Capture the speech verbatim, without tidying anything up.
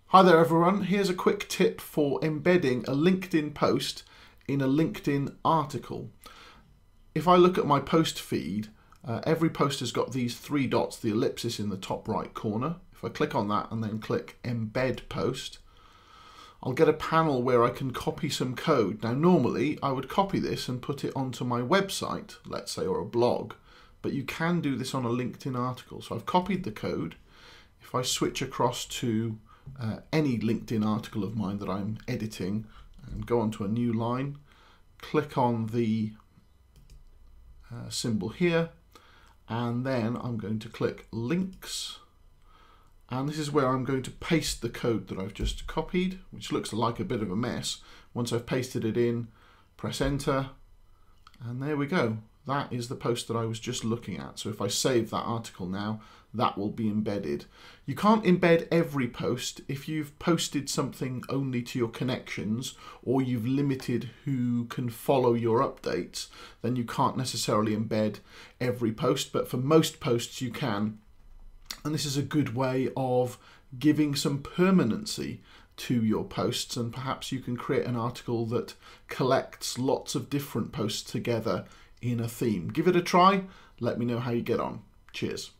Hi there everyone, here's a quick tip for embedding a LinkedIn post in a LinkedIn article. If I look at my post feed, uh, every post has got these three dots, the ellipsis in the top right corner. If I click on that and then click Embed Post, I'll get a panel where I can copy some code. Now normally I would copy this and put it onto my website, let's say, or a blog, but you can do this on a LinkedIn article. So I've copied the code. If I switch across to Uh, any LinkedIn article of mine that I'm editing and go onto a new line, click on the uh, symbol here, and then I'm going to click links, and this is where I'm going to paste the code that I've just copied, which looks like a bit of a mess. Once I've pasted it in, press enter, and there we go. That is the post that I was just looking at. So if I save that article now, that will be embedded. You can't embed every post. If you've posted something only to your connections, or you've limited who can follow your updates, then you can't necessarily embed every post, but for most posts you can. And this is a good way of giving some permanency to your posts, and perhaps you can create an article that collects lots of different posts together in a theme. Give it a try. Let me know how you get on. Cheers.